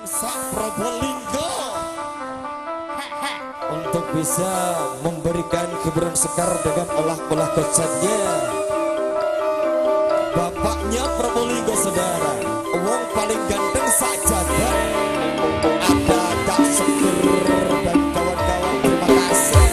bangsa Probolinggo untuk bisa memberikan hiburan sekar dengan olah-olah kocaknya. Bapaknya Probolinggo saudara, wong paling ganteng saja kan? Ada Kak Seger dan kawan-kawan, terima kasih.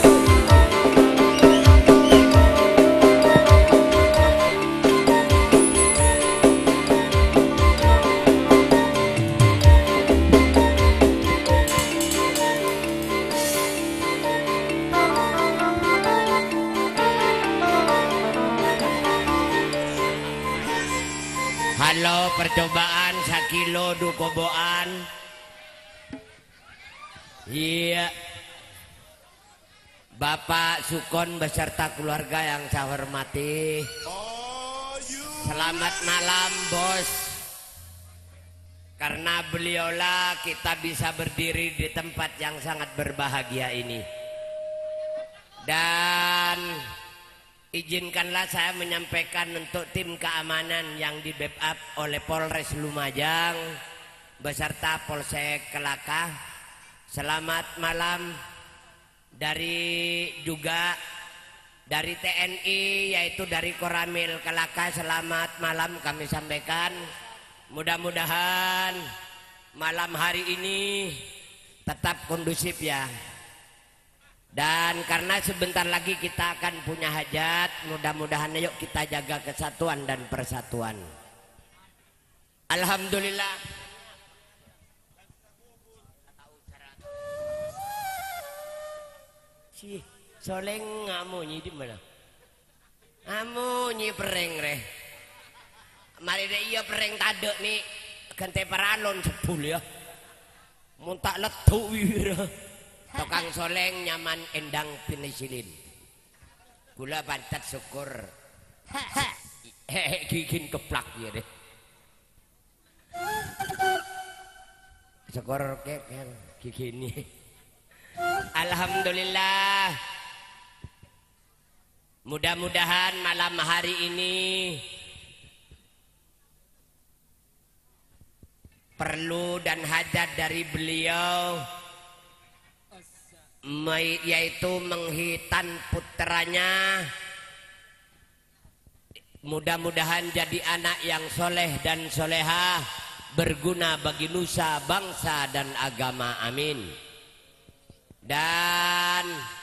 Halo, percobaan sakilo dukoboan. Iya, Bapak Sukon beserta keluarga yang saya hormati. Selamat malam bos. Karena beliaulah kita bisa berdiri di tempat yang sangat berbahagia ini. Dan izinkanlah saya menyampaikan untuk tim keamanan yang di backup oleh Polres Lumajang beserta Polsek Kelaka. Selamat malam dari TNI, yaitu dari Koramil Kelaka. Selamat malam kami sampaikan. Mudah-mudahan malam hari ini tetap kondusif ya. Dan karena sebentar lagi kita akan punya hajat, mudah-mudahan yuk kita jaga kesatuan dan persatuan. Alhamdulillah. Si Soleng ngamunyi di mana? Ngamunyi pereng reh. Mari deh iya pereng tade nih ganti paralon sepul ya. Muntak letuk wira. Tukang Soleng nyaman endang penisilin. Gula pantat syukur. Gigin keplak ya deh. Syukur kek gigini. Alhamdulillah. Mudah-mudahan malam hari ini perlu dan hajat dari beliau, yaitu menghitan putranya. Mudah-mudahan jadi anak yang soleh dan solehah, berguna bagi nusa, bangsa dan agama. Amin. Dan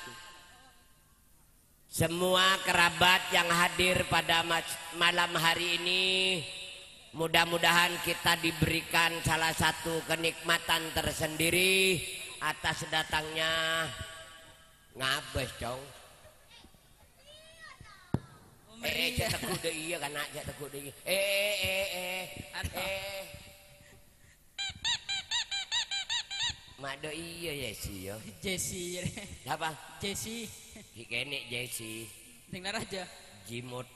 semua kerabat yang hadir pada malam hari ini, mudah-mudahan kita diberikan salah satu kenikmatan tersendiri atas datangnya ngabes dong. Cek teguh deh iya kan, cek teguh deh. Mado iya Jesse yo. Jesse. Apa? Jesse. Kene Jesse. Dengar aja. Jimot.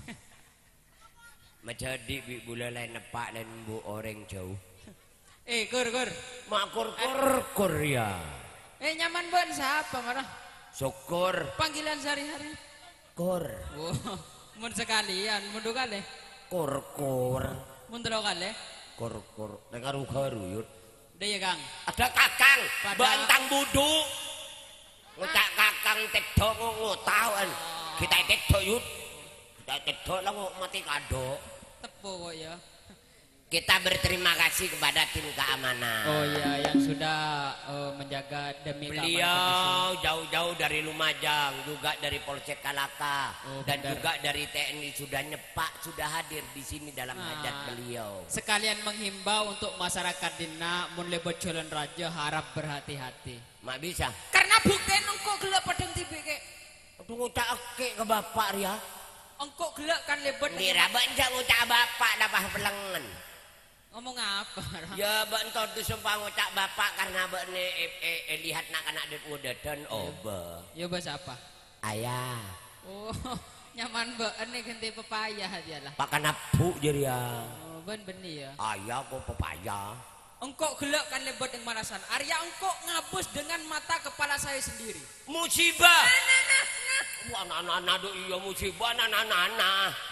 Majadi bi bula lain nepak dan bu orang jauh. Kur. Kur ya. Nyaman ban siapa marah? Syukur. Panggilan sehari-hari. Kur. Oh, mun sekalian, mun dua kali. Kur. Mun dua kali. Kur. Dengar ugaru yud. Daya Kang. Ada kakang, bantang budu. Ngucak kakang tekdo ngotahan. Kita tekdo yud. Kita tekdo lah mati kado. Tepo kok ya. Kita berterima kasih kepada tim keamanan. Oh iya, yang sudah menjaga demi beliau jauh-jauh dari Lumajang, juga dari Polsek Kalaka, dan benar. Juga dari TNI sudah nyepak, sudah hadir di sini dalam hajat beliau. Sekalian menghimbau untuk masyarakat dina mun lebot Jalan Raja harap berhati-hati. Mak bisa. Karena bukti engkau gelap padang tibe ke. Tunggu tak ke bapak ya. Engkau gelap kan lebot. Dira banja ngucak bapak dapat pelengan. Ngomong apa? Ya bentor tu sumpah ngucak bapak karena bene lihat nak anak det muda dan oba. Ya bahasa apa? Ayah. Oh, nyaman ene ganti pepaya dia lah. Pak kanapu jadi ya. Oh, benih ya. Ayah kok pepaya. Engkau gelak kan lebat yang manasan. Arya engkau ngabus dengan mata kepala saya sendiri. Musibah. Wah anak-anak iya musibah anak-anak.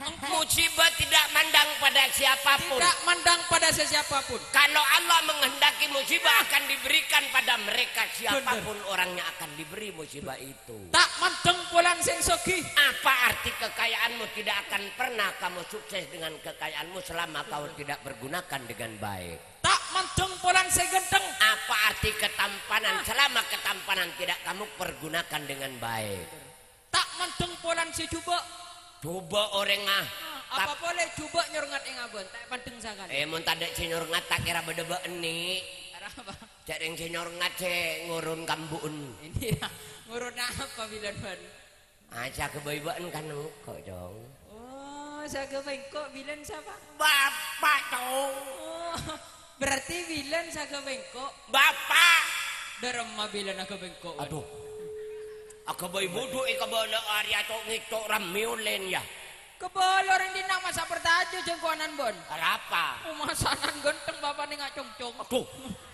Musibah tidak mandang pada siapapun. Tidak mandang pada sesiapapun. Kalau Allah menghendaki musibah akan diberikan pada mereka, siapapun orangnya akan diberi musibah itu. Tak mandang pulang sing sugih. Apa arti kekayaanmu? Tidak akan pernah kamu sukses dengan kekayaanmu selama kau tidak bergunakan dengan baik. Tak mandang pulang sing genteng. Apa arti ketampanan selama ketampanan tidak kamu pergunakan dengan baik? Tak mandang pulang si jubak. Coba orang Apa boleh jubak nyurungat ing abon? Tak mandang sakali. mun tadek sinyor ngat tak kira bedebe eni. Apa? Cek ring sinyor ngat ce ngurun kambun. Ini ngurun apa bilan ban? Aja kebaikan kan kok dong. Oh, saga bengkok bilan siapa? Bapak dong. Oh, berarti bilan saga bengkok. Bapak. Darama bilan aku bengkok. Aduh. Aku bayi bodoh ikabala area tok ngitok ramiulen ya. Kebolor ini nama masa pertajo jengkoanan bon. Apa? Masanan genteng bapak nih ngacung-cung. Aduh.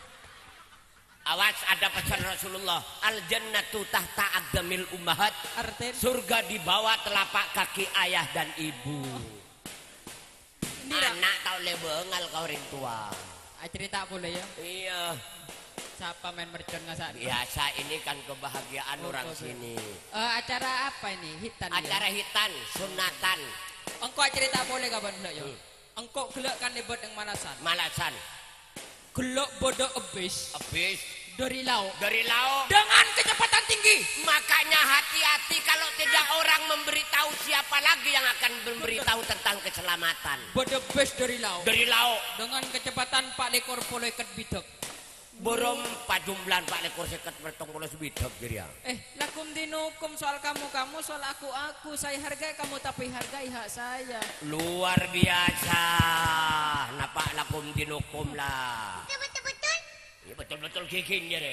Awas, ada pesan Rasulullah. Al jannatu tahta aqdamil ummahat. Arten. Surga di bawah telapak kaki ayah dan ibu. Nira. Anak tau le bengal kau ring tua. Cerita boleh ya. Iya. Siapa main mercon ngasak? Biasa ini kan kebahagiaan orang sini. Acara apa ini? Hitan. Acara hitan, sunatan. Engkau cerita boleh kapan enggak ya? Engkau gelak kan nebot yang Malasan. Malasan. Gelak bodoh abis Habis dari laut. dari laut. Dengan kecepatan tinggi. Makanya hati-hati kalau tidak orang memberitahu, siapa lagi yang akan memberitahu tentang keselamatan. Bodoh bes dari laut. Dari laut. Dengan kecepatan 4 ekor polo ikat bidok. Borong pajumlan Pak lekor seket bertong puluh sebidok jadi ya. Lakum dinukum soal kamu soal aku saya hargai kamu tapi hargai hak saya. Luar biasa. Napa lakum dinukum lah. Betul-betul. Ya betul-betul kikin jadi.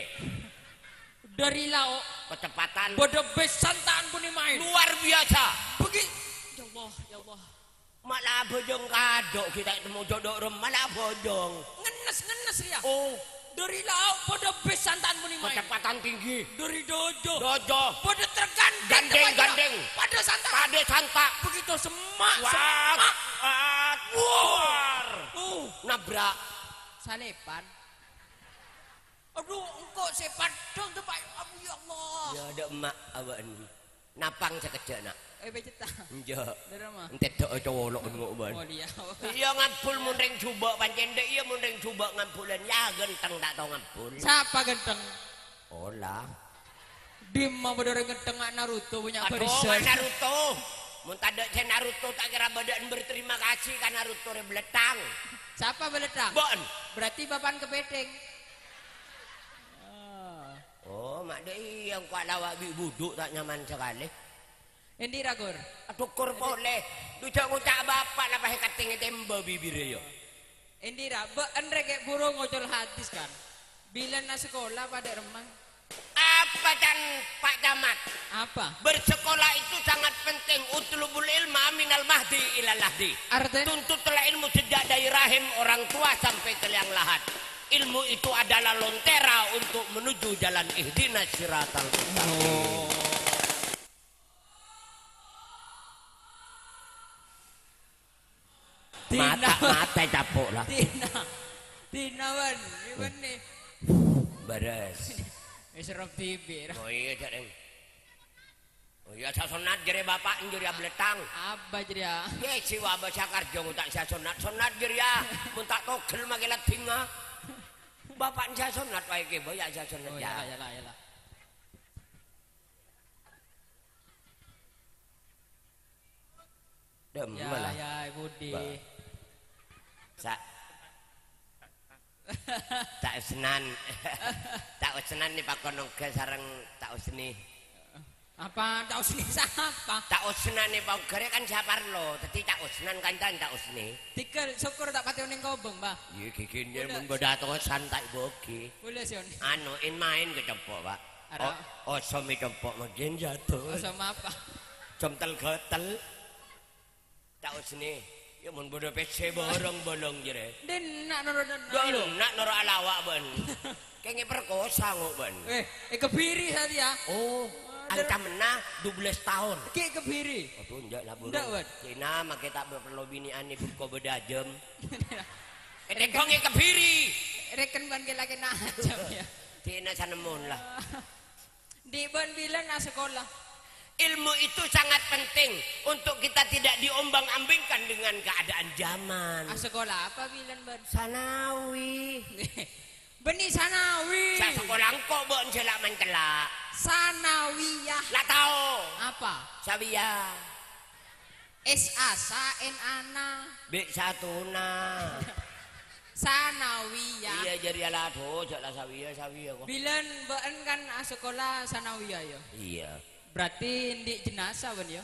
Dari laut. Kecepatan Bodoh bes santaan pun main. luar biasa. Pergi. Ya Allah, ya Allah. Malah bojong kadok kita ketemu jodoh rum malah bojong. Ngenes ya. Oh, Dari laut bodoh bes santaan pun main. kecepatan tinggi. Dari dojo. Dojo. Bodoh tergandeng. Gandeng. Pada santaan. Pade santa. Begitu semak. Wah. War. Nabrak. Salepan. Aduh, engkau sepan dong tuh Pak. Abu ya Allah. Ya ada emak awan. Napang sekejap nak. Beceta. Ya. Dari mana? Entet tok cowok ngok ban. Oh dia. Iya ngampul mundeng coba pancen dek iya mundeng coba ngampulan ya genteng tak tahu ngampul. Siapa genteng? Olah. Dimma bodoh genteng Naruto punya Aduh, barisan. Naruto. Mun tadek ce Naruto tak kira badan berterima kasih kan Naruto re beletang. Siapa beletang? Bon. Berarti bapan kepedeng. Oh, mak dek iya kuat lawak buduk tak nyaman sekali. Endi ragur. Aduh kur boleh. Ngucak bapak lah pakai kating temba bibir yo. Indira, enrek burung ngocol hadis kan. Bila na sekolah pada remang. Apa dan Pak Camat? Apa? Bersekolah itu sangat penting. Utlubul ilma minal mahdi ilal lahdi. Artinya? Tuntutlah ilmu sejak dari rahim orang tua sampai ke liang lahat. Ilmu itu adalah lontera untuk menuju jalan ihdinas siratal mustaqim. Mata capok lah. Tina wan, iwan nih. Beres. Serap TV. Oh iya jareng. Oh iya sasonat jere bapak njur ya beletang. Apa jadi? Ye siwa baca karjo tak sasonat jere ya. Mun tak togel magelat tinga. Bapak sasonat wae ke boya sasonat Oh ya. ya. Dem malah. Ya, Budi. Tak senan. Tak senan ni Pak Konong ke sareng tak usni. Apa tahu sini siapa? Tak usnan ni Pak Gere kan Saparlo, dadi tak usnan kancan tak usni. Tikel syukur tak pati ning kobong, Mbah. Iya kikin yen mun bedatosan tak bogi. Boleh sih. Anu in main ke cempok, Pak. Oh, somi cempok makin jatuh. Sama apa? Jomtel gatel. Tak usni. Ya mun bodo PC bolong jere. Den nak noro Dulu nak noro alawak ben. Kenge perkosa ngok ben. kebiri tadi ya. Oh, Angka menah 12 tahun. Ki kebiri. Oh tunjuk lah burung. Ndak, Wan. Cina mah kita perlu binian nih buko bedajem. Tekongnya kebiri. Reken ban ke lagi najam ya. Cina sanemun lah. Di ban bilang na sekolah. Ilmu itu sangat penting untuk kita tidak diombang-ambingkan dengan keadaan zaman. Sekolah apa bilang ban? Sanawi. Beni sanawi. Sa sekolah engkau bon celak main kelak. Sanawiyah. Lah tahu. Apa? Sawiya. SA saen ana. Bik satuna. Sanawiyah. Iya jadi ala tuh cak lah sawiya kok. Bilang ban kan sekolah sanawiyah ya. Iya. Berarti di jenazah ban ya.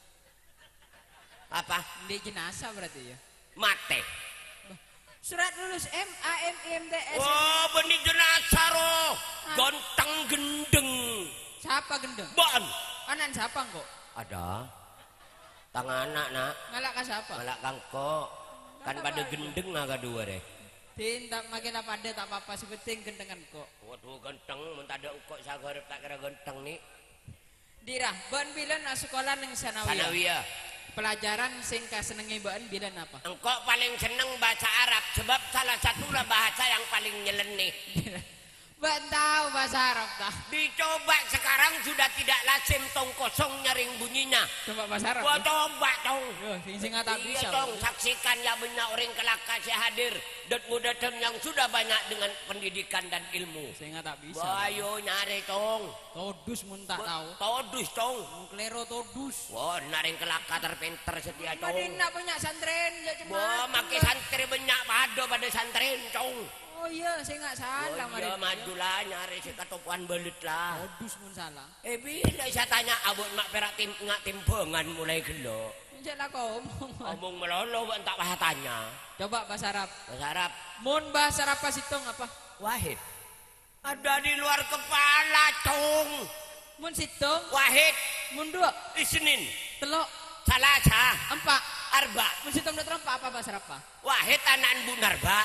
Apa? Di jenazah berarti ya. Mate. Surat lulus MAMIMTS. Oh, benih jenazah roh. Gonteng gendeng. Siapa gendeng? Bon. Anan siapa kok? Ada. Tangan anak nak. Ngalak ka siapa? Malak kangkok. Kan pada gendeng naga dua deh. Tindak makin apa ada tak apa-apa sepenting gendengan kok. Waduh genteng, mentada ukok sagar tak kira genteng nih. Dirah, ban bilan sekolah neng sanawiyah. Sanawiyah. Pelajaran sing kasenengi ban bilan apa? Engkau paling seneng baca Arab sebab salah satulah bahasa yang paling nyeleneh. Ban tahu bahasa Arab dah. Dicoba sekarang sudah tidak lazim tong kosong nyaring bunyinya. Coba bahasa Arab. Gua coba tong. Sing tak Iya bisa. tong, saksikan ya banyak orang kelaka saya hadir dan muda yang sudah banyak dengan pendidikan dan ilmu. Sing tak bisa. Ayo nyari tong. Todus mun tak tahu. Todus tong. Klero todus. Wah, naring kelaka terpinter setia tong. Madina banyak santren ya cuma. Wah, makin santri banyak pada santren tong. Oh iya, saya nggak salah. Oh iya, majulah nyari si katopuan belut lah. Todus mun salah. Bila saya tanya abut mak perak ngak timbangan mulai gelo. Jangan kau omong. Omong melolo tak bahas tanya. Coba bahasa Arab. Bahasa Arab. Mun bahasa Arab pas hitung apa? Wahid. Ada di luar kepala tong. Mun situng. Wahid. Mun dua. Isnin. Telok. Salasa. Empat. Arba. Mun situng dan apa bahasa Arab apa? Wahid anak bunarba.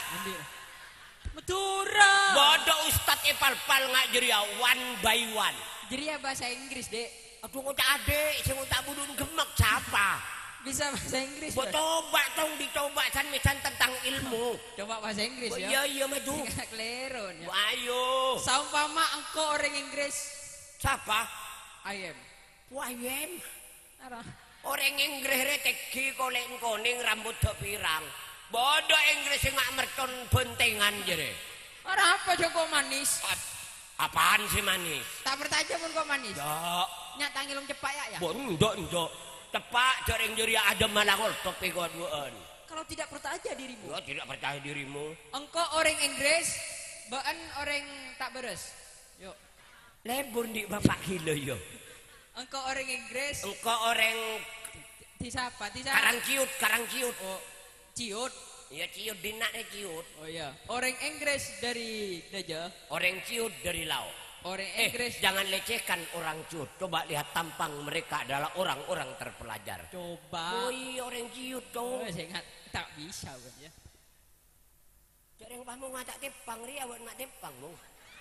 Madura. Bodoh Ustadz ipal-pal ngak jeria one by one. Jadi ya bahasa Inggris dek. Aduh ngucak adek, sing ngucak budun gemek siapa? Bisa bahasa Inggris. Buat coba tong dicoba san tentang ilmu. Coba bahasa Inggris ya. Iya iya maju. Kleron ya. Ayo. Saumpama engkau orang Inggris. Siapa? I am. Wayem. Arah. Orang Inggris reteki koleng koning rambut pirang. Bodoh Inggris nggak mercon bentengan jere. Arah apa Joko manis? Apaan sih manis? Tak bertanya pun kok manis. Ndak. Nyata ngilung cepak ya. Ndak. Tepak jaring jeri ada malangol topi koduan. Kalau tidak percaya dirimu. Ya tidak percaya dirimu. Engkau orang Inggris, baan orang tak beres. Yuk. Lebur di bapak kilo yo. Engkau orang Inggris. Engkau orang Di siapa? Karang ciut. Oh, ciut. Ya ciut dinak ciut. Oh iya. Orang Inggris dari Daja. Orang ciut dari laut. Orang Inggris. Jangan lecehkan orang ciut. Coba lihat tampang mereka adalah orang-orang terpelajar. Coba. Oh iya orang ciut dong. Saya ingat tak bisa kan ya. Jarang kamu ngajak tepang ria buat nak tepang mu.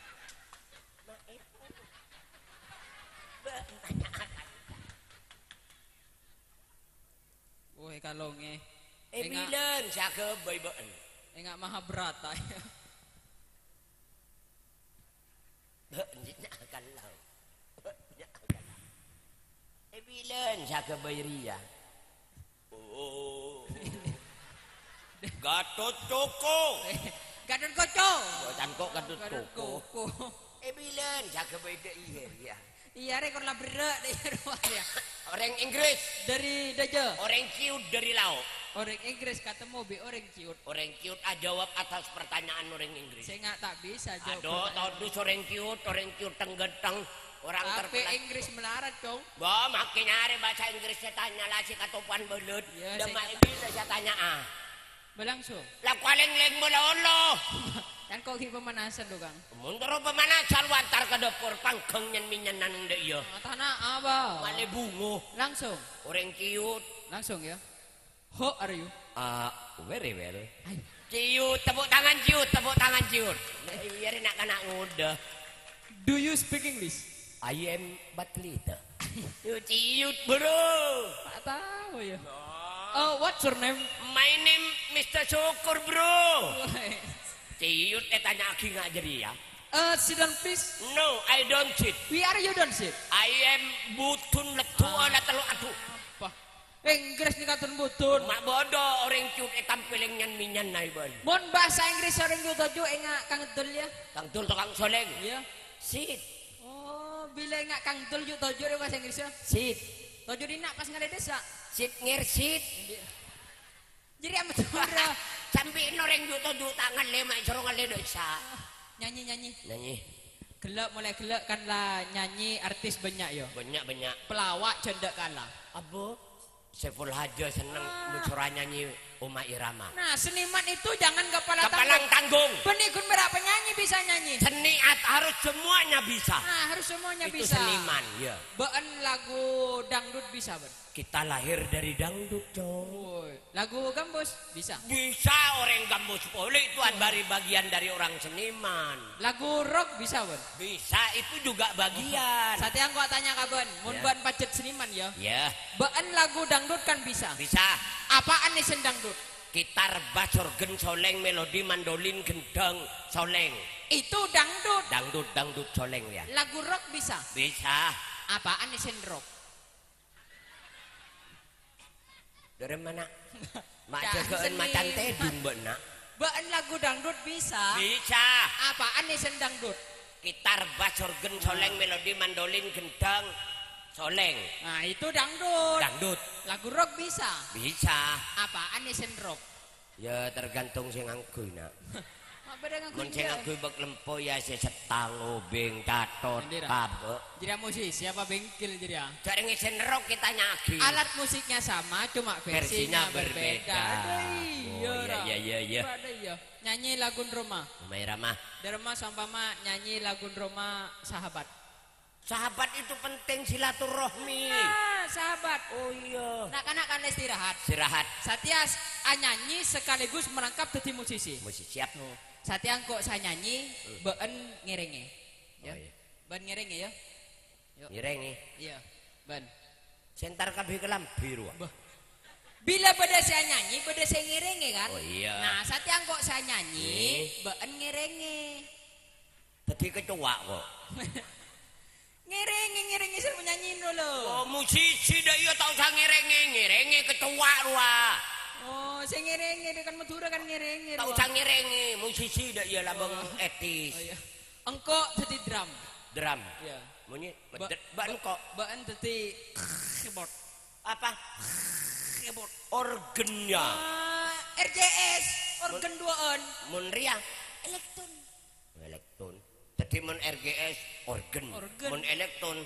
Woi kalau nge. Bilen saya ke bayi-bayi. Enggak Mahabharata ya. Akan lau. Bilen saya ke bayi ria. Oh. Gatot Koko. Gadon koco. Gatot kok Gatot Koko. Koko. Bilen saya ke bayi ria. Iya rekor lah berat deh ya. Orang Inggris Dari Daja. orang ciut dari laut. Orang Inggris ketemu be orang ciut. Orang ciut jawab atas pertanyaan orang Inggris. Saya nggak tak bisa jawab. Aduh, todus orang ciut tenggedeng, orang Tapi terpelajar. Inggris melarat dong. Bah, makin nyari bahasa Inggris saya tanya lah si katopan belut. Ya, Demak saya ini saya tanya Berlangsung. Lah kaleng-leng melolo. Kan kau ki pemanasan tuh Kang. Mundur pemanasan wantar ke dapur pangkeng nyen minyenan ndek ya. Tanah apa? Male bungo. Langsung. Orang ciut. Langsung ya. How are you? Very well. Ciut, tepuk tangan ciut, tepuk tangan ciut. Biar nak kena ngudah. Do you speak English? I am but little. You ciut bro. Tak tahu ya. Oh, what's your name? My name Mr. Syukur bro. Ciut tanya aki nggak jadi ya? Sit down please. No, I don't cheat. We are you don't sit. I am butun letu ala telu atu. Apa? Inggris ni katun butun. Mak bodoh orang ciut tampil yang minyan nai bon. Mon bahasa Inggris orang ju toju enggak kang dul ya. Kang tul tukang soleng. Iya. Sit. Oh, bila enggak kang dul ju toju re bahasa Inggris ya. Sit. Toju dina pas ngade desa. Sit ngirsit. Jadi amat bro. Sampai orang ju toju tangan lema sorong ale desa. Nyanyi. Nyanyi. Gelak mulai gelak kan lah nyanyi artis banyak yo. Banyak. Pelawak cendak kalah. Abo. Saiful Haja seneng muncura nyanyi Uma Irama. Nah, seniman itu jangan kepala Kepalang tanggung. Penikun berapa penyanyi bisa nyanyi. Seni harus semuanya bisa. Nah, harus semuanya Itu bisa. seniman, ya. Beun lagu dangdut bisa, Ben. Kita lahir dari dangdut, dong. Lagu gambus bisa. Bisa orang gambus boleh itu dari bagian dari orang seniman. Lagu rock bisa, Ben. Bisa itu juga bagian. Sate yang gua tanya ka Ben, mun Ya. Ben pacet seniman ya. Ya, Beun lagu dangdut kan bisa. bisa. Apaan nih sen dangdut? Gitar, bass, organ, soleng, melodi, mandolin, gendang, soleng. Itu dangdut. Dangdut soleng ya. Lagu rock bisa. Bisa. Apaan nih sen rock? Dari mana? Mak Jangan jagaan seni. macan tedung benak. Beun lagu dangdut bisa. Bisa. Apaan nih sen dangdut? Gitar, bass, organ, soleng, melodi, mandolin, gendang, soleng. Nah, itu dangdut. Dangdut. Lagu rock bisa. Bisa. Apaan nih sen rock? Ya tergantung sing angkuy nak. Apa dengan Mun sing angkuy bek lempo ya si setang, obeng, catot, Sendiri. kabek. Jadi musisi apa bengkel jadi ya? Cari ngisen rock kita nyaki. Alat musiknya sama, cuma versinya berbeda. Ada iya, Oh Ra. iya. Ada iya. Nyanyi lagu Roma. Umay Rama. Derma sampama nyanyi lagu Roma sahabat. Sahabat itu penting silaturahmi. Nah, sahabat. Oh iya. Nak-nak kan istirahat. Istirahat. Satya nyanyi sekaligus merangkap jadi musisi. Mesti siap. Satya kok saya nyanyi, beun ngerenge. Ya. Oh, iya. Ben ngerenge ya. Ngireng nih. Iya, ben. Sentar kabeh kelam biru. Bila pada saya nyanyi, pada saya ngerenge kan? Oh iya. Nah, Satya kok saya nyanyi, beun ngerenge. Tadi kecoa kok. Ngerenge saya menyanyiin dulu. Oh musisi dah iya tau sang ngerenge kecoa ruah. Oh, saya ngerenge dia kan Madura kan ngerenge. Tau sang ngerenge musisi dah iya labang etis. Oh iya. Engko jadi drum. Drum. Iya. Bunyi ban kok Beun jadi keyboard. apa? Keyboard. Organnya. RJS, organ duaan. Mun ria Elektron. elektron. Jadi mun RGS organ. Organ. Mun elektron.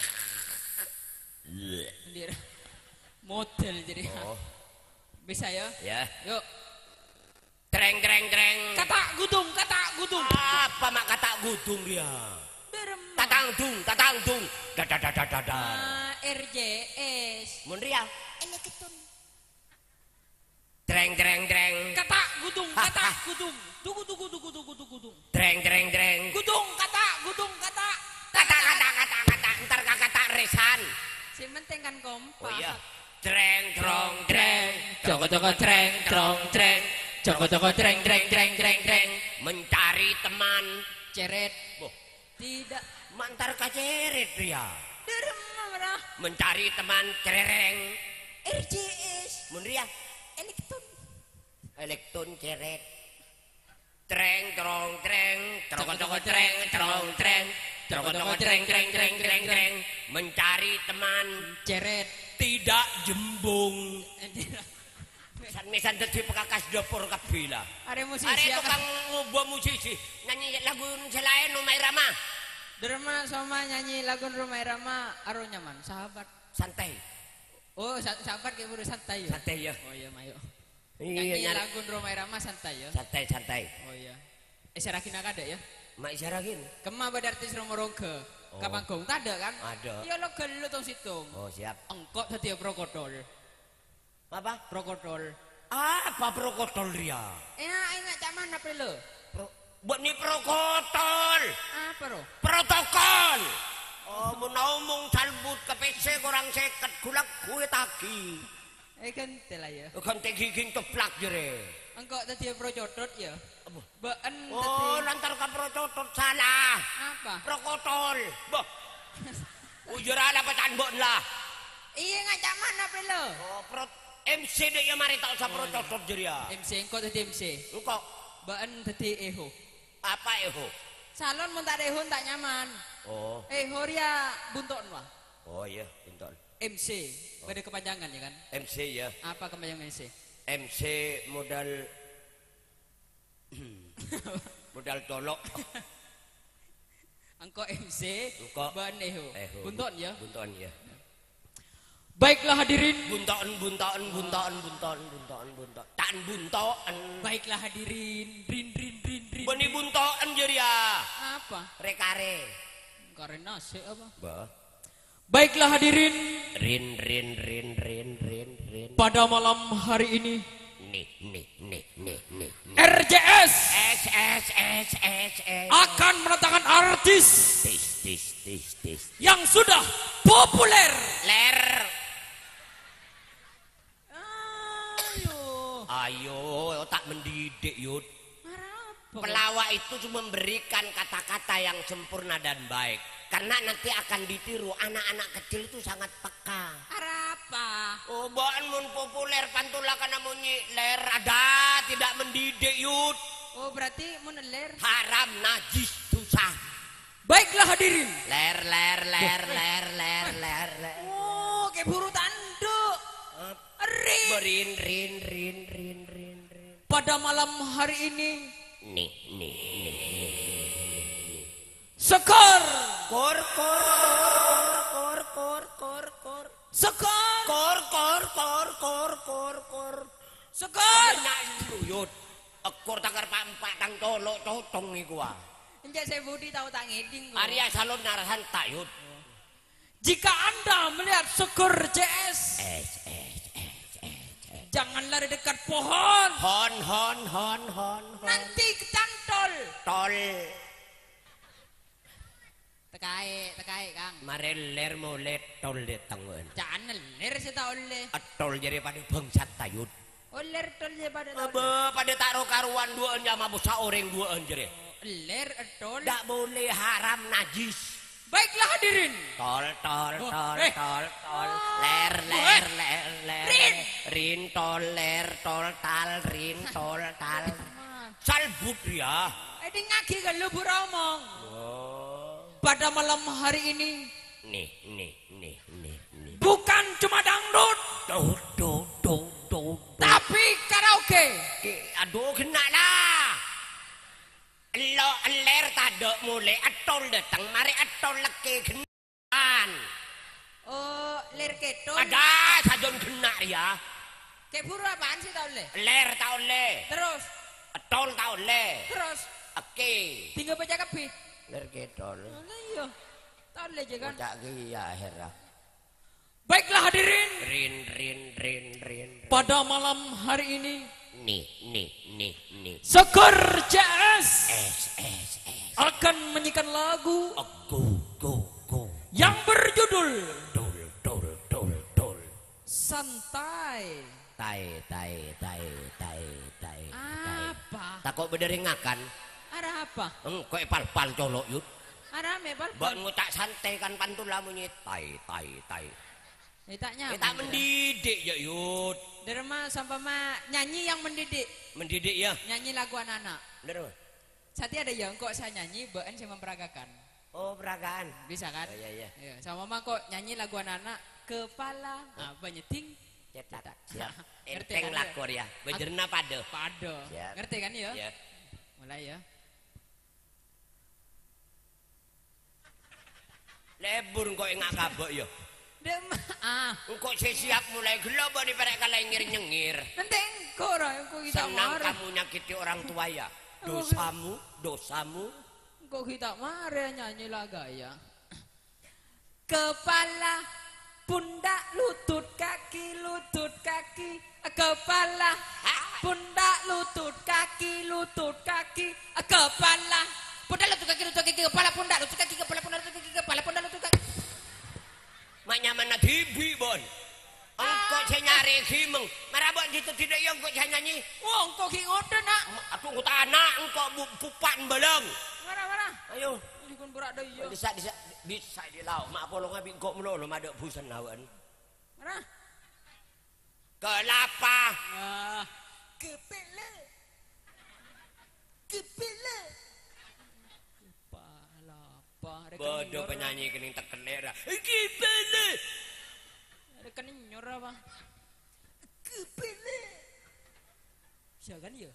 Sendiri. Model jadi. Oh Bisa ya? ya. Yuk. Treng. Kata gudung. Apa mak kata gudung dia? Tatangdung. Dadadadadada. RJS. Mun ria Elektron. treng. Kata gudung. Tunggu. Treng. Gudung kata. Kata. Ntar kata resan. Si penting kan kompak. Oh iya. Treng. Joko treng. Joko treng. Mencari teman. Ceret. Boh, Tidak. mantar kaceret dia. Derma. Mencari teman cereng. RJS. Mun ria Elektron. elektron ceret. Treng. Mencari teman Ceret. tidak jembung. Misan dadi pekakas dapur kabeh lah. Are musisi. Are tukang ngubah musisi nyanyi lagu selain Umay Rama. Derma sama nyanyi lagu Rumah Irama aro nyaman. Sahabat. Santai. Oh, sahabat kayak buru santai ya. Santai ya. Oh iya, mayo. Iya Nyanyi nyari. lagu Rumah Irama santai ya. Santai. Oh iya. Serakin ada ya. Mak isyarakin. Kema pada artis Romoroge. Oh. Kapanggung tak ada kan? Ada. Ya lo gelo tong situng. Oh siap. Engkok tadi prokodol. Apa? Prokodol. Apa prokotol dia? Ingat cak mana lo? Buat nih prokotol. Apa ro? Protokol. Oh, menaumung salbut ke PC kurang seket kulak kue taki. Gente lah ya. Kan tegiging teplak jere. Engkau tadi pro codot ya. Been Oh, lantar ka pro cotot salah. apa? Prokotol. Bah. Ujura apa canbon lah. Iya ngajak mana lo? Oh, pro MC dek ya mari tak usah pro cotot jere ya. MC engkau tadi MC. Engkau Been tadi eho. apa eho? Salon mun tak eho tak nyaman. Oh. Eho ria bunton wah. Oh iya, pintar. MC. Pada kepanjangan ya kan? MC ya. Apa kepanjangan MC? MC modal modal tolok. Engkau MC. Engkau Been eho. Bunton ya. Bunton ya. Baiklah hadirin. Bunton. Tan bunton. Baiklah hadirin. Rin. Beni bunton jadi ya. Apa? Rekare. Karena nasi apa? Bah. Baiklah hadirin. Rin. Pada malam hari ini Nih. RJS S. akan mendatangkan artis Tis. yang sudah populer. Ler. Ayo. Ayo, tak mendidik yud. Apa? Pelawak itu cuma memberikan kata-kata yang sempurna dan baik. Karena nanti akan ditiru. Anak-anak kecil itu sangat peka. Apa? Oh, bahan mun populer pantula karena munyi ler ada tidak mendidik yud. Oh berarti meneler. Haram najis susah. Baiklah hadirin. Ler. Oh kayak buru tanduk. Rin. Rin. Pada malam hari ini Nih. Sekar. Kor. Sekar. Nak yud. Ekor takar pampak tang tolok cotong iku ah. Enjak saya budi tahu tak ngeding. Arya salon narahan tak yud. Jika Anda melihat Sekar JS, janganlah di dekat pohon. Hon. Nanti kecantol. Tol. Tekai Kang. Mare ler molet tol de tangun. Jangan ler sih tak oleh. Tol jadi pada bangsat tayud. Ler tol je pada tol. Apa pada taruh karuan duaan jama busa orang duaan jere. Ler tol. Tak boleh haram najis. Baiklah hadirin. Tol. Eh. Ler. Rin tol ler tol tal rin tol tal. Salbut ya. Ini ngaki kalau beromong. Oh. Pada malam hari ini Nih. bukan cuma dangdut, tapi karaoke. Aduh kena lah. Lo ler tadok mulai atol datang mari atol leke kenaan. Oh, ler keton. Ada sajon kena ya. Kayak buru apaan sih tak oleh? Ler tak oleh. Terus, Atol tak oleh. terus. Oke. Tinggal baca kepi. Ler ketol. Nah iya, tak oleh je kan. Ucak ya akhirnya. Baiklah hadirin. Rin. Pada malam hari ini Nih. Sekar JS S. akan menyanyikan lagu Go. yang berjudul Tol. Santai. Tai. Apa? Takut berderingakan. Ada apa? Engkau pal colok yud. Ada mebal. Mbak ngucak santai kan pantula munyi tai. Tak nyaman. Tak mendidik ya yud. Derma sampai ma nyanyi yang mendidik. Mendidik ya. Nyanyi lagu anak-anak. Bener. Sati ada yang kok saya nyanyi, Mbak saya memperagakan. Oh peragaan. Bisa kan? Oh, iya. Iya, sama mama kok nyanyi lagu anak-anak kepala apa nyeting Cetak. Siap. Ngerti Enteng kan, lakor ya. Bejerna pada. pado. Siap. Ngerti kan ya? Ya. Mulai ya. Lebur kok enggak kabok ya. Dem Kok siap mulai gelo bani perek kalai nyengir. Penting kok ora kok kita Senang marah. kamu nyakiti orang tua ya. Dosamu. Kok kita marah nyanyi lagu ya. Kepala, pundak, lutut kaki, kepala, pundak, lutut kaki, kepala, pundak, lutut kaki, kepala, pundak, lutut kaki, kepala, pundak, lutut kaki, kepala, pundak, lutut kaki. arek gimeng. Marabok gitu tidak yang kok nyanyi. Wong kok ki ngoten nak. Aku kok anak engko pupan beleng. Mana. Ayo. Dikon berak dah iya. Bisa di lauk. Mak polong abi kok melolo madek busen awan. Mana? Kelapa. Ah, Kepala. palapa. Bodoh penyanyi kening teken daerah. Kepala. Ada keninyor apa? Kepala. Bisa kan ya?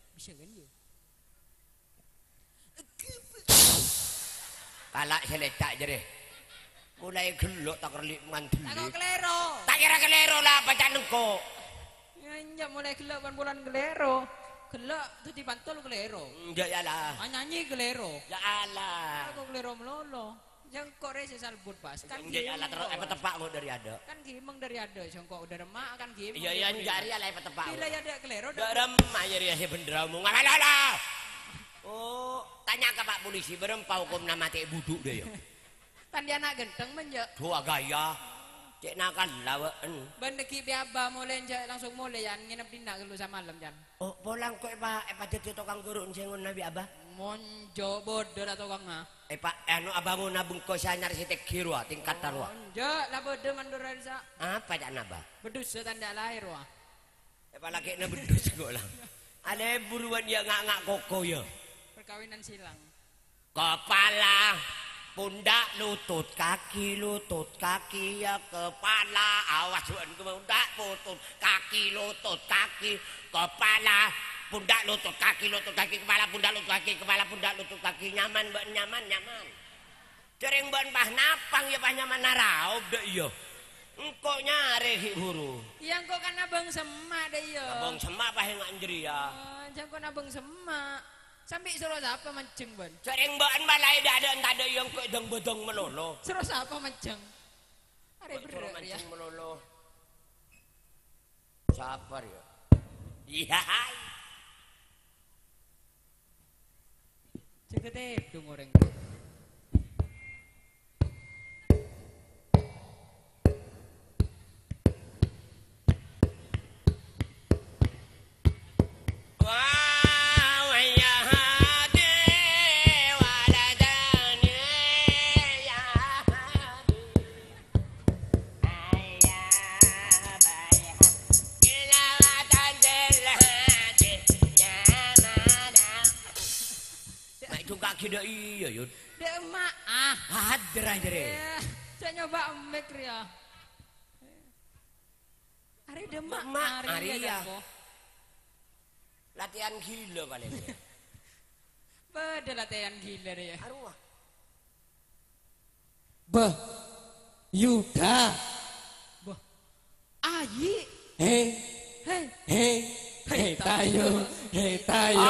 Kalak selecak jere. Mulai gelok tak kerlik mantul. Takut kelero. Tak kira kelero lah pacar nengko. Ya mulai gelak kan bulan kelero. Gelak tu di pantul kelero. Ya lah. Nyanyi kelero. Ya Allah. Aku kelero melolo. Yang kok rese salbut pas. Kan Ya Allah terus apa tepak mau dari ada. Kan gimeng dari ada. Yang kok udah remak kan gimeng. Iya iya jari lah apa tepak. Bila ya ada kelero. Dak remah jadi ya benderamu. Ngalah. Oh, tanya ke Pak Polisi berempa hukum nama teh buduk deh ya. Kan dia anak genteng menjak. Dua gaya. Cek nakal lawan. Bendeki biaba mulai langsung mulai ya nginep dina dulu sama malam jan. Oh, pulang kok Pak jadi tukang gurun sengon Nabi Abah. Monjo bodoh atau kang ah. Pak anu abangmu nabung ko saya nyari sitek kirwa tingkat tarwa. Monjo lah bodoh mandur risa. Apa jak naba? Bedus tanda lahir wah. Pak laki na bedus kok lah. Ada buruan ya ngak koko ya. Perkawinan silang. Kepala, pundak, lutut kaki ya kepala, awas bukan pundak, lutut kaki, kepala, pundak, lutut kaki, kepala, pundak, lutut kaki, nyaman. Sering ban pah napang ya pah nyaman naraob deh iya. Engkau nyari huru. Iya engkau kan abang semak deh iya. Abang semak pah yang anjeri ya. Jangan kau abang semak. Sampai suruh siapa mancing ban? Sering ban balai ada entah ada yang kau bedong melolo. Suruh siapa mancing? Ada bener ya. Mancing melolo. Sabar ya. Iya. Cekete dong orang. Tidak iya yud. Dek emak ah. Hadra jere. Saya nyoba emek ya. Hari demak. Hari ya. Latihan gila kali ini. Pada latihan gila deh ya. Arwah. Bah. Yuda. Bah. Ayi. Hei tayo.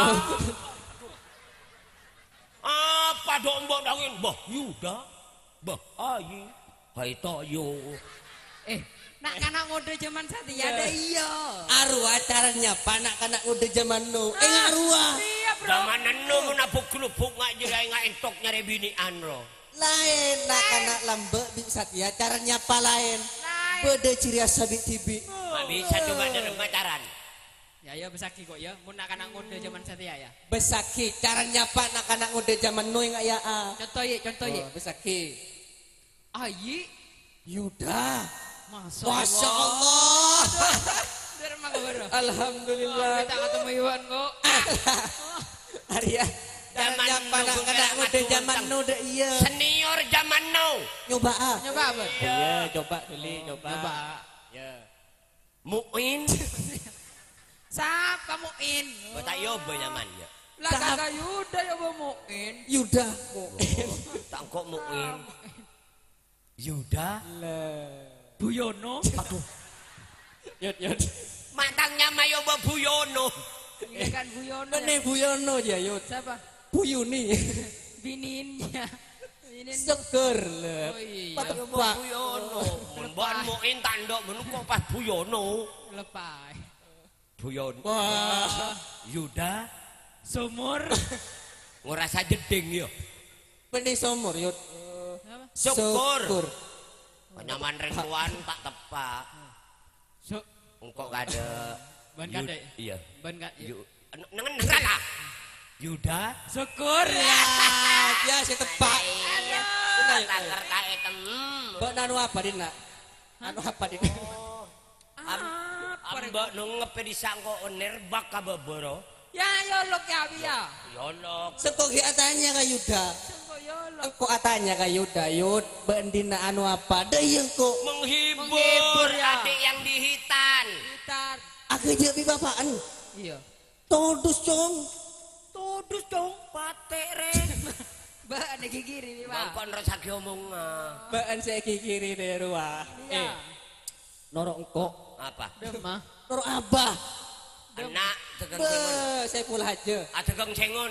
Apa dong mbok dangin Mbah Yuda, Mbah Ayi, hai toyo. Nak kanak ngode zaman Satya ada iya. Arwah caranya pak nak kanak ngode zaman no. Arwah. Iya bro. Zaman nenu menapuk kelupuk ngak jerai ngak entok nyari binian ro. Lain nak kanak lambek di Satya caranya apa lain. Beda ciri asabi tibi. Mak bisa coba dalam pacaran. Ya besaki kok ya. Mun nak kanak ngode zaman Satya ya. Besaki caranya pak nak kanak ngode zaman no yang ya. Contoh ye. Besaki. Ayi. Yuda. Masya Allah. Alhamdulillah. Kita ketemu Iwan kok. Arya. Zaman kanak ngode zaman no deh iya. Senior zaman no. Nyoba apa? Iya, coba dulu, coba. Ya. Muin. Siapa Muin? Bata yo nyaman ya. Lah kakak Yuda ya Muin. Yuda. Tak kok Muin. Yuda. Buyono. Aduh. Yud. Matangnya mayo Buyono. Iya kan Buyono. Bener Buyono ya Yud. Siapa? Buyuni. Bininnya. Seger le. Oh iya. Pak Buyono. Mbon Muin tandok menunggu pas Buyono. Lepai. Buyono. Wah. Yuda. Sumur. Ngerasa jeding yo. Bener somor Yud. Syukur. Penyaman rentuan tak tepak. Engkau kada. Ben kada. Iya. Ben kada. Nengen negara. Yuda. Syukur Ya si tepak. Tagar kae tem. Mbak anu apa dina? Anu apa dina? Mbak nungepe disangko nerbak ka beboro. ya yolok ya biya Yolok. Sekok atanya ka Yuda. sengko yolok Engko atanya ka Yuda, Yud, bendina anu apa? Deui engko. Menghibur ya. adik yang dihitan. gitar Aku jeung bapaan. iya Todus cong. Tudus dong patek ren. ba ada gigiri ba Bangkon resaki omong. Baan saya kikiri deh ruah. iya Norok engko. Apa? demah Norok abah. Anak tegang Be, sengon. saya pula aja. Tegang sengon.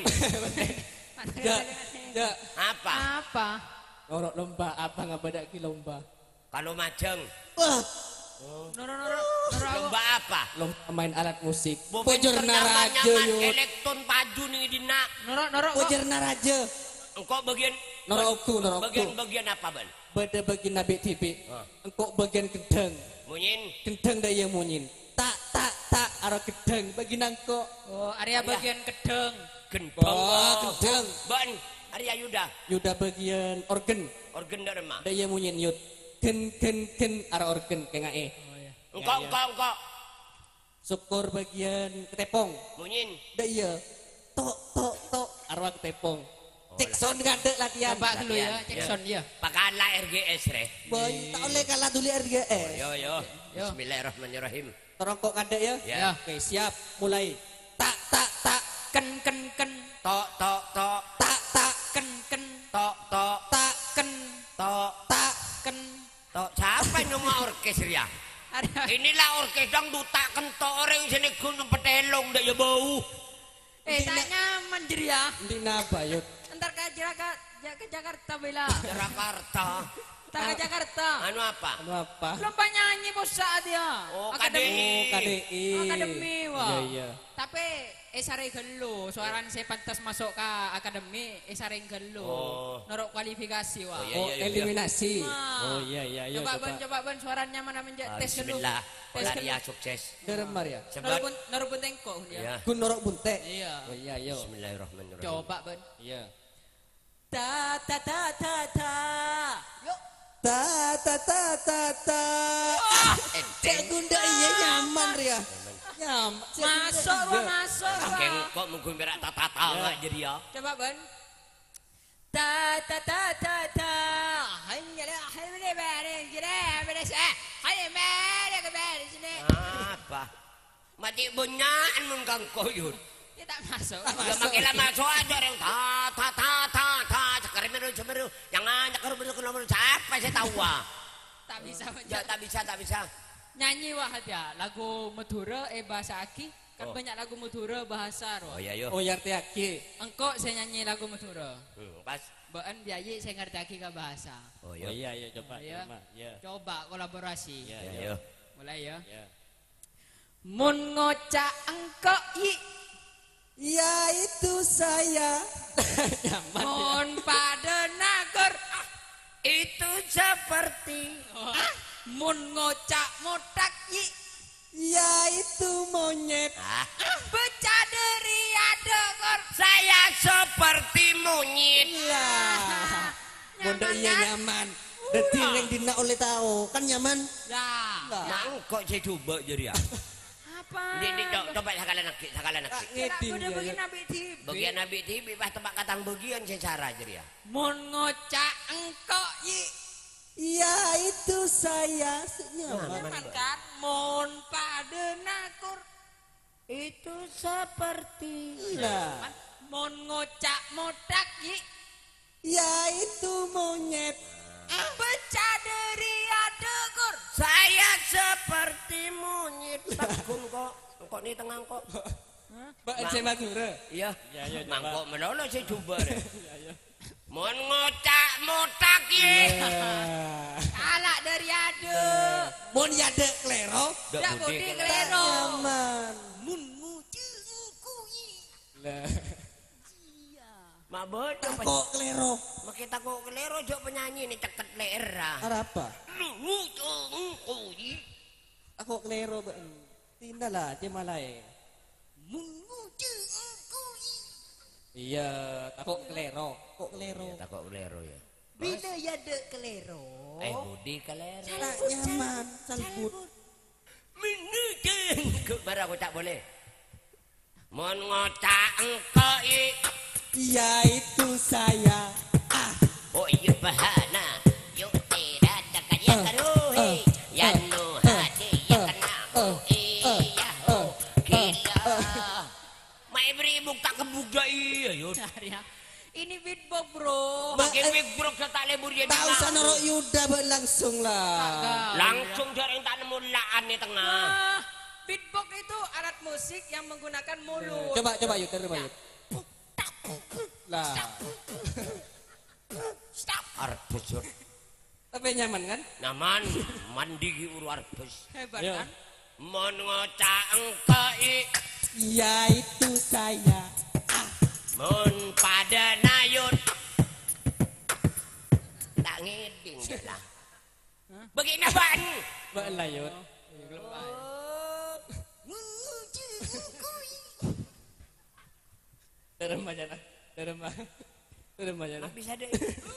Ya, ya. Apa? apa Norok lomba apa ngabadak ki lomba? Kalau majeng. Wah, noro noro Lomba apa? lomba main alat musik. Bukan Bojor naraja nyaman Yud. elektron paju nih dina. noro Bojor naraja. Engkau bagian Norok oktu, norok oktu. bagian apa, Ban? Beda bagian nabi tibi. Ah. Engko bagian gedeng. Munyin. Gedeng daya munyin. Tak aro gedeng bagi nangko. oh area bagian kedeng Gendong. Oh, gedeng. Ban, Arya Yuda. Yuda bagian organ. Organ derma. Daya munyin Yud. Gen aro organ kengae. Engkau. Syukur bagian ketepong. Munyin. Daya. Tok aro ketepong. Cek sound ngadek latihan. coba dulu ya Latihan. cek son ya Pakala RGS re. Boy, tak oleh kalah dulu RGS. Yo. Yo. Bismillahirrahmanirrahim. Terongkok kadek ya. Ya. Oke, siap. Mulai. Tak. ken Tok. Tak. ken Tak. Tak. ken Tak. ken Tok. Siapa yang nama orkes ya? area Inilah orkes dang duta kentok orang sini gunung petelong dah ya bau. tak nyaman jadi ya Di Nabayut. ntar ke Jakarta bela Jakarta. tak ke Jakarta Anu apa? Anu apa? lomba nyanyi bos saat dia Oh, akademi KDI. akademi wah Iya. tapi esare gelo suaran saya pantas masuk ke akademi esare gelo Oh. norok kualifikasi wah Oh, iya. Oh, eliminasi. Wah. Oh iya. coba ban suaranya mana menjadi tes gelo Bismillah. tes gelo Olaria sukses. Deremar ya. Sebab norok pun tengkok dia ya. Gun norok bunte. iya Oh iya, yo. Bismillahirrahmanirrahim. coba ban Iya. ta yuk Ta. Cek gunda iya nyaman ya. Nyaman. masuk wah masuk Keng wah kok mungkin berak tata nggak jadi ya. coba ban ta hanya lah hanya beres beres hanya beres beres ini Apa? Mati bunyan mun kang koyun. dia tak masuk Ya makin masuk aja orang ta. Semeru. Jangan cakar beru kena siapa saya tahu ah. tak bisa Ya tak bisa. nyanyi wah dia lagu Madura bahasa Aki kan Oh. banyak lagu Madura bahasa roh Oh iya yo. Oh yarti aki. engkau saya nyanyi lagu Madura Pas. Baan biayi saya ngerti Aki ke bahasa Oh Oh iya. iya coba. Iya. Iya. coba kolaborasi Iya. Ya yo. mulai ya Iya. mun ngocak engkau Ya itu saya. Nyaman. mun pada nagar Itu seperti mun ngocak motak Ya itu monyet. pecah dari ada kor saya seperti monyet. Lah. Bunda iya nyaman. Dadi yang dina oleh tahu kan nyaman. ya Mang kok saya coba jadi ya. apa Ini coba sakalan nakik. Ngeding udah ya. bagian Nabi TV Bagian Nabi TV pas tebak katang bagian secara jadi ya. mun ngocak engkau Ya itu saya. Nyaman. Nyaman kan mun pada nakur Itu seperti Lah. mun ngocak motak Ya itu monyet. pecah dari ada kor saya seperti monyet. Takun kok nih tengah kok. Mbak Ece Madura. Iya. Iya, iya, coba. Mangkok menolong saya coba deh. Mon ngocak motak ye. kalah dari ada Mon yade klero. dak budi kelero Nyaman. mun ngucuku Lah. Mak bodoh. Kok klero? Makita kok kelero jok penyanyi ini ceket leer. Arapa? Lu tuh. Aku klero, Bang. Tina lah, dia malah iya, takut kelero. Kok kelero? Takut kelero ya. Bila ya dek kelero. Budi kelero. Tak nyaman, salbut. Menujeng. Baru aku tak boleh. Mon ngocak engkau Yaitu saya. oh iya bahana. Yuk tidak dekat ya karuhi. Ya nu hati ya kena. Iya. Gila. Mai beribu tak kebuka iya yuk. Arya. Ini beatbox bro. Makin wibrok sa talebur yan. Tak usah norok Yuda langsung lah. Langsung dari tak nemu laan di tengah. Ah, beatbox itu alat musik yang menggunakan mulut. Coba Yud, terima Yud. Lah, Stop. Arbus yun. tapi nyaman kan? Naman, mandi uru arbus. Hebat Yo. kan? Mon ngoca engkai. Yaitu saya. Mon pada nayut. Tak ngeding dia lah. Begini ban. Baiklah Yud. Terima aja lah. Terima aja lah. Bisa deh.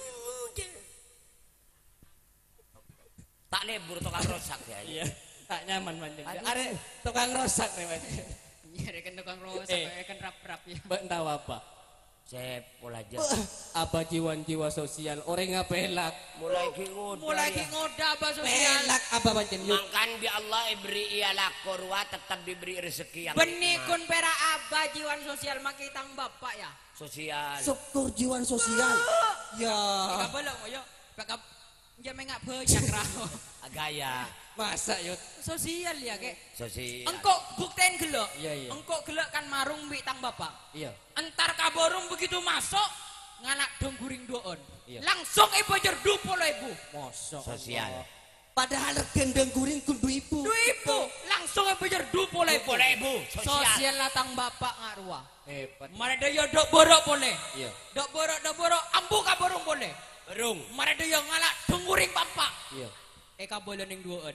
Tak lebur tukang rosak ya. Iya, tak nyaman manjang. Are tukang rosak nih Mas. Iya, rekan tukang rosak, rekan rap-rap ya. Mbak tahu apa? Saya pola aja. Apa jiwa-jiwa sosial orang ngapelak. Mulai kingut. Mulai ki ngoda apa sosial. Pelak apa pancen Yud? Makan di Allah beri ialah korwa tetap diberi rezeki yang Benih nikmat. kun pera abah jiwan sosial makitang bapak ya. Sosial. Syukur jiwa sosial. Ya, Ika bolong yo. Pakap ya mengak banyak raho. Gaya. masa Yud? Sosial ya kek. Sosial. Engkau buktiin gelok. Iya. Engkau gelok kan marung mbik tang bapak. Iya. Entar kaborung begitu masuk nganak dong guring doon. Iya. Langsung ibu jerdu polo ibu. Mosok. Sosial. Padahal gendeng guring kudu ibu. Du ibu langsung ibu jerdu polo ibu. Boleh ibu. Sosial. Sosial latang bapak ngarua. Hebat. Mereka yo dok borok boleh. Iya. Dok borok ambu kaborung boleh. Berung. Mereka yo ngalak dong guring bapak. Iya. Eka boleh ning duon.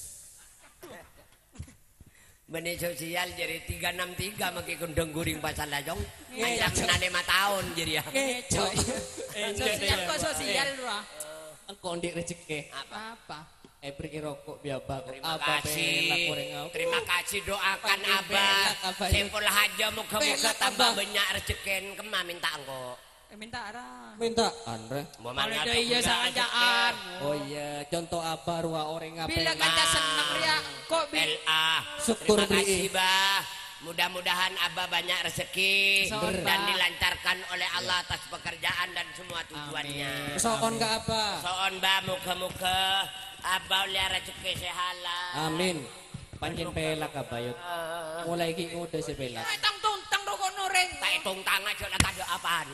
Benih sosial jadi 363 maki kundeng guring pasal lajong. Iya. Anjang kena 5 tahun jadi ya. Ngeco. Sosial kok sosial lu ah. Engkau ndik rezeki. Apa? Beri rokok biaba. Terima Apa kasih. pelak goreng ngau? Terima kasih doakan Pakai Abah. pelak, Abah. Sepul haja muka-muka Pelak, tambah Abah. banyak rezekin kemah minta engko. Minta arah. Minta Andre. Mau Kalau mana ada iya sanjaan. Oh iya, contoh apa ruang orang ngapel. Bila kanca seneng ria kok LA. Syukur Terima kasih beri. Bah. Mudah-mudahan Abah banyak rezeki Soon, dan Bah. dilancarkan oleh Allah atas pekerjaan dan semua tujuannya. Soon ke apa? Soon Bah muka-muka Abah oleh rezeki sehala. Amin. Pancen pelak apa Yud? Mulai ki ngode si pelak. tang tuntang rokok noreng. Tak hitung tangan aja lah ada apaan.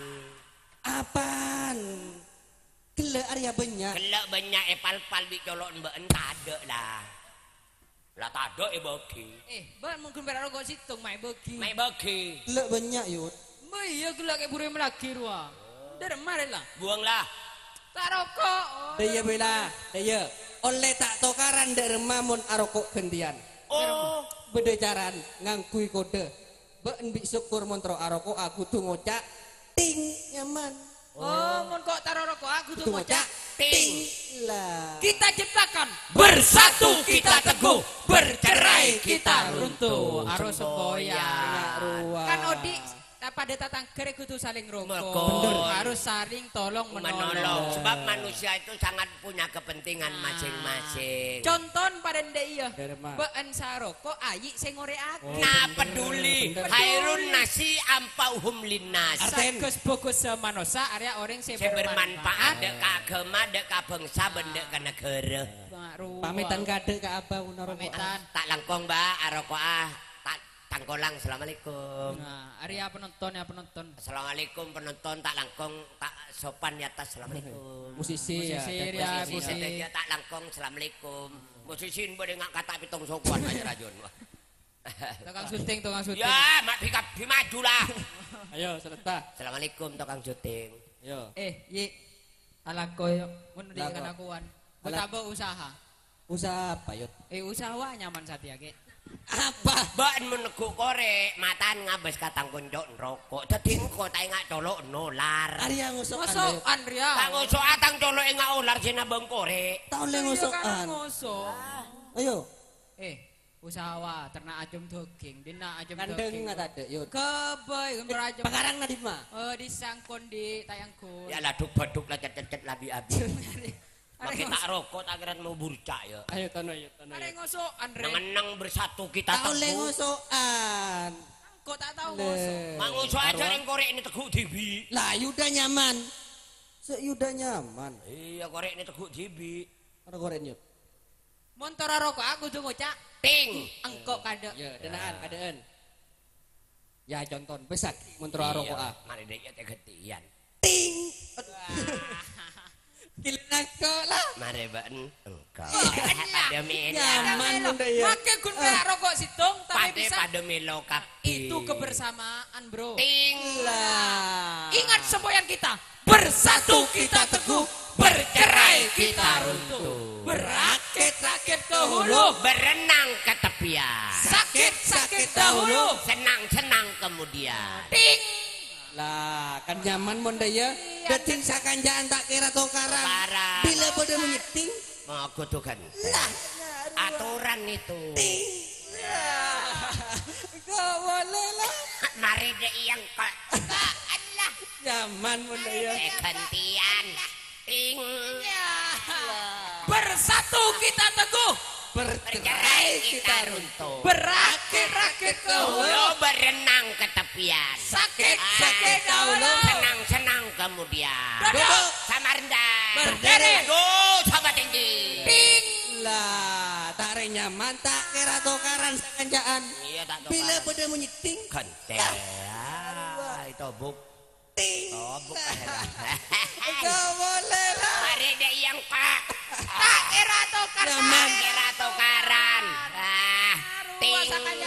Apaan? Gele Arya banyak. Kelak banyak pal-pal di colok mbak entah ada lah. Lah tak ada bagi. Bah mungkin berapa rokok situng mai bagi. Mai bagi. Gele banyak Yud. Bah iya gula kayak buru melaki ruah. Dari kemarin lah. Buanglah. Tak rokok. Daya bela, daya. Oleh tak tokaran dari mamun arokok gantian. Oh. Beda caran ngangkui kode. Ben bi syukur montro arokok aku tuh ngocak ting nyaman. Oh, mun kok taruh rokok aku tuh Tuh ngocak. Ting. Lah. Kita ciptakan Bersatu kita teguh, bercerai kita kita runtuh. runtuh. Arus semboyan. Ruang. Kan Odi pada tatangkere kudu saling rokok. Betul. Harus saling tolong Menolong. Sebab manusia itu sangat punya kepentingan masing-masing. Conton pada ndek iya. Dari mana? Beun saroko ayi sing ngoreake. Nah peduli. Hairun nasi ampauhum linnas. Sagus bogus semanosa area orang sing Saya bermanfaat dek ka agama, dek ka bangsa, dek ka negara. Pamitan kade ke apa unarokok? Pamitan. Tak langkong mbak, aroko tak tangkolang. Assalamualaikum. Nah, area penonton ya penonton. Assalamualaikum penonton, tak langkong, tak sopan di atas. Assalamualaikum. Musisi ya. Musisi ya, Musisi musisi. seteja tak langkong. Assalamualaikum. Musisi boleh ngak kata pitung sokuan aja rajun. Tukang syuting, tukang syuting. Ya, mak maju lah. Ayo serta. Assalamualaikum tukang syuting. Yo. Ye. Alakoy, mun di Lako. kanakuan. Alak- Betapa usaha. Usaha apa Yud? Usaha wah nyaman satya ke. Apa? Baen meneguk korek, matan ngabes katang konco rokok. Dadi engko tak ngak colok nolar. Arya ngosokan. Ngosokan Ria. Tak ngosok atang colok ngak olar sinabeng korek. Tak oleh Iya kan ngosokan. ngosok. Ayo, Usaha ternak ajum daging, dina ajum kandeng daging. nggak ada. Yuk. Kebay gembar ajum. Pakarang nadi mah. Disangkon di tayangku. Ya lah duk-baduk lah cet-cet labi-abi. Makin tak rokok tak kira mau burcak ya. Ayo tono yuk tono. Ada ngosokan Ria. Nengenang bersatu kita Tak oleh teguh. ngosokan. Kok tak tahu ngosok. Mak ngosok aja yang korek ini teguk dibi. Lah yuda nyaman. Yuda nyaman. Iya korek ini teguk dibi. Ada goreng yuk. Montor rokok aku tuh ngocak. Ting. Engkok kada. Ya, denaan kadean. Ya conton besak montro rokok ah. Mari dek ya tegetian. Ting. Kilangko lah. Mari baen engkau. Pada mina. Nyaman bunda ya. Pakai gun kayak rokok situng tapi Pada bisa pada milo kapi. Itu kebersamaan, Bro. Ting. Lah. ingat semboyan kita. Bersatu kita teguh, bercerai kita runtuh. Berakit-rakit ke hulu, Berenang ke tepian. sakit-sakit dahulu. Senang-senang kemudian. Ting. Lah, kan nyaman bunda ya. Deting sakanjaan tak kira tokaran. Tokaran. Bila pada menyeting. Mau kutukan. Lah. Aturan itu. Gak boleh lah. Mari dek yang kok. Allah. Nyaman bunda ya. Gantian. Ting. Bersatu kita teguh, Bercerai kita runtuh. berakit-rakit ke hulu. Hulu berenang ke tepian. Sakit-sakit dahulu. Senang-senang kemudian. Duduk. Sama rendah. Berdiri. Duduk sama tinggi. Ting. Lah, tak re nyaman tak kira tokaran sakanjaan. Iya tak tahu. Bila pada menyeting. Kentel. Itu buk. Ting. Oh buk. Gak boleh lah. Mari dek yang kak. Tak kira tokan. Nyaman. Kira tukaran. Ting.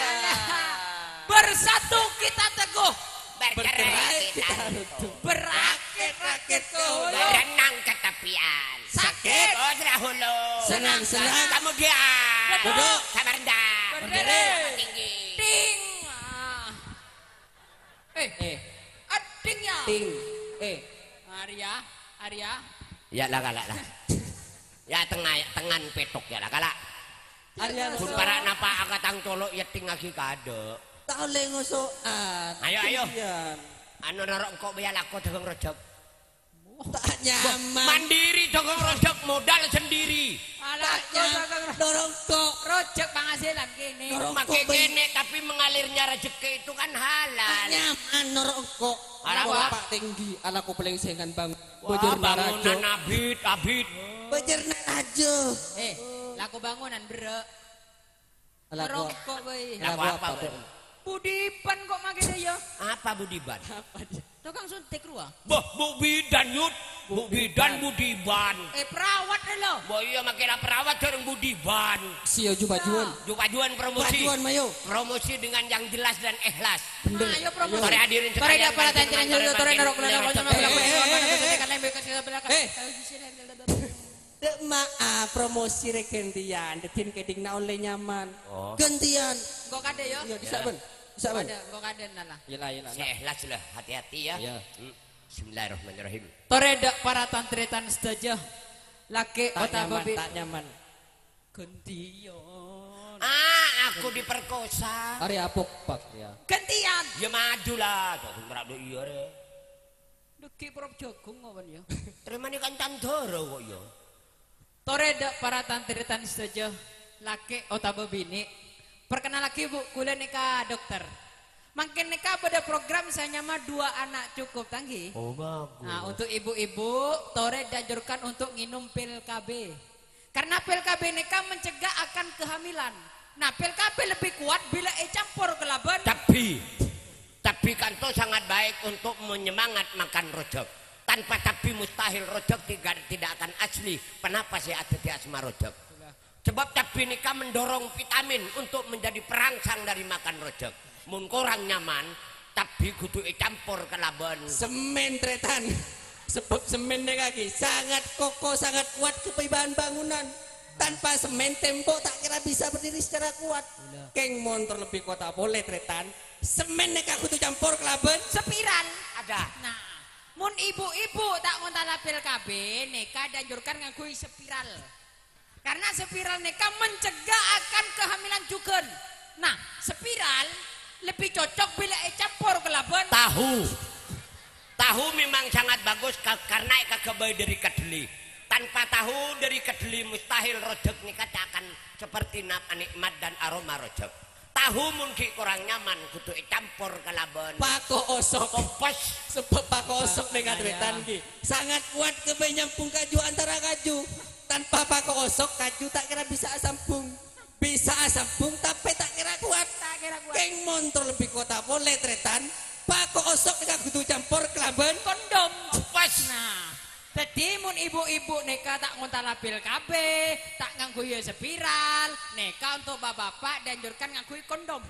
Bersatu kita teguh, Bercerai kita runtuh. berakit-rakit ke hulu. Berenang ke tepian. Sakit. Oh sudah hulu. Senang-senang. Kemudian. Duduk. Sama rendah. Berdiri. Sama tinggi. Ting. Adingnya. Ting. Arya. Ya lah kalak lah. Ya tengan petok ya lah kalak. Arya Pun para napa akatang colok ya ting lagi kado. tak oleh ngosokan. Ayo. Iya. Anu narok kok biar aku dogong rojok. Tak nyaman. Mandiri dogong rojok modal sendiri. Tak nyaman. Dorong kok. Rojek penghasilan kini. Dorong Makai kok. gene tapi mengalirnya rezeki itu kan halal. Nyaman norok kok. Ala Ala apa? pak tinggi. Ala ko pelengsengan bang. Wah, Bojor bangunan narajo. abid. Bojor narajo. Laku bangunan bro. Ala ko. Rokok boy. Laku Ala apa, apa? Bro? Budipan kok makin ya. Apa Budiban? Tukang suntik ruang. Boh, Bu Bidan yut. Bu Bidan Budiban. Perawat lo. Boh iya makin perawat orang Budiban. Sio jubajuan. Jupajuan promosi. Bajuan mayo. Promosi dengan yang jelas dan ikhlas. Ayo promosi. Sore hadirin Tore sekalian. dapat tanjaran jero tore narok lana kocok Dek maaf promosi regendian. Detin keding na oleh nyaman. Oh. Gantian. Kok kade yo? Iya bisa ben. Bisa ben. Kok kade nala. Yelah. Ikhlas lah, hati-hati ya. Iya. Bismillahirrahmanirrahim. Tore dak para tantritan sedaja. Laki Tak otak nyaman, babi. tak nyaman. Gention. Aku diperkosa. Ari apok pak ya. Gantian. Ya maju lah. Kok merak do iya re. Deki prop jagung ngawan yo. Terima nih kan tandoro kok ya. Tore dak para tantritan sedaja. Laki otak babi ini. Perkenal lagi bu, kuliah nikah dokter. Makin nikah pada program saya mah 2 anak cukup tanggi. Oh bagus. Nah untuk ibu-ibu, Tore dianjurkan untuk minum pil KB. Karena pil KB nikah mencegah akan kehamilan. Nah pil KB lebih kuat bila campur ke laban. Tapi kan itu sangat baik untuk menyemangat makan rojok. Tanpa tapi mustahil rojok tidak akan asli. Kenapa sih ada di asma rojok? Sebab tapi nikah mendorong vitamin untuk menjadi perangsang dari makan rojok. Mun kurang nyaman, tapi kudu campur ke laban. Semen tretan. Sebab semen dek kaki sangat kokoh, sangat kuat ke bahan bangunan. Tanpa semen tembok tak kira bisa berdiri secara kuat. Keng motor lebih kuat tak boleh tretan. Semen nek aku tuh campur kelaben Spiral. Ada. Nah, mun ibu-ibu tak ngontalapil KB, neka dianjurkan ngakui spiral. Karena spiral neka mencegah akan kehamilan juga. Nah, spiral lebih cocok bila campur kelaben Tahu memang sangat bagus karena kagak dari kedeli. Tanpa tahu dari kedeli mustahil rojek nikah akan seperti nikmat dan aroma rojek. Tahu mungkin kurang nyaman kudu campur kelaben. Pako osok Kompos sebab pako osok dengan tretan ki. Sangat kuat kebe nyampung kaju antara kaju. Tanpa pako osok kaju tak kira bisa sambung. Bisa sambung tapi tak kira kuat. Keng motor lebih kuat tak boleh tretan. Pako osok nek kudu campur kelaben kondom. pas. Nah, jadi mun ibu-ibu neka tak ngontalapil KB, tak ngangkui spiral, neka untuk bapak-bapak dianjurkan ngangkui kondom.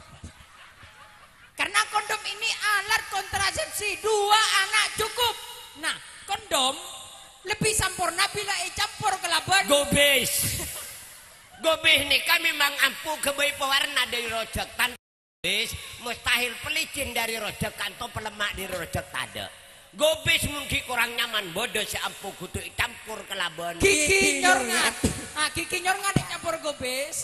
Karena kondom ini alat kontrasepsi, 2 anak cukup. Nah, kondom lebih sempurna bila campur kelaban. Gobes. Gobes nikah memang ampuh kebaik pewarna dari rojak tanpa gobes mustahil pelicin dari rojak kanto pelemak di rojak tada. Gobes mungkin kurang nyaman bodoh si ampuh kutu campur kelaban. Gigi nyorngat. Ah, gigi nyorngat campur gobes.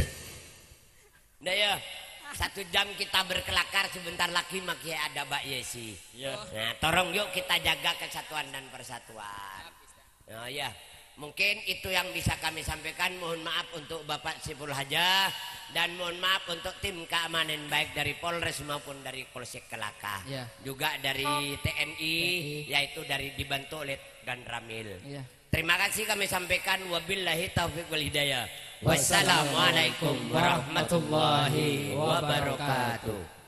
Nah ya, 1 jam kita berkelakar sebentar lagi makin ada Mbak Yesi. Nah, tolong yuk kita jaga kesatuan dan persatuan. Nah ya, mungkin itu yang bisa kami sampaikan. Mohon maaf untuk Bapak Sipul Haja dan mohon maaf untuk tim keamanan baik dari Polres maupun dari Polsek Kelaka. Ya. Juga dari TNI, yaitu dari dibantu oleh Dan Ramil. Ya. Terima kasih kami sampaikan. Wabillahi taufiq wal hidayah. Wassalamualaikum warahmatullahi wabarakatuh.